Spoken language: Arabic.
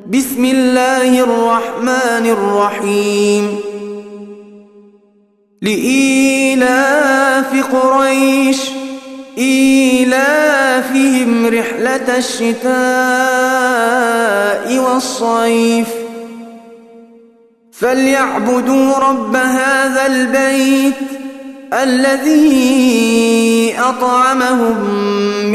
بسم الله الرحمن الرحيم لإيلاف قريش إيلافهم رحلة الشتاء والصيف فليعبدوا رب هذا البيت الذي أطعمهم